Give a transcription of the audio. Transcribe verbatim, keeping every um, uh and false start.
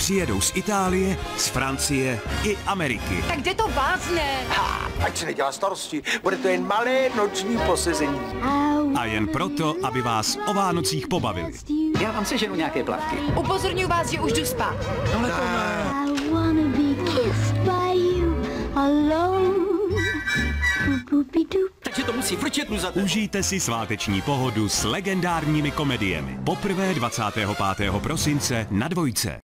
přijedou z Itálie, z Francie i Ameriky. Tak kde to vázne? Ha, ať se nedělá starosti, bude to jen malé noční posezení. A jen proto, aby vás o Vánocích pobavili. Já vám seženu nějaké plavky. Upozorňuji vás, že už jdu spát. No to ne. I wanna be kissed by you alone. Takže to musí frčet mu za to. Užijte si sváteční pohodu s legendárními komediemi. Poprvé dvacátého pátého prosince na Dvojce.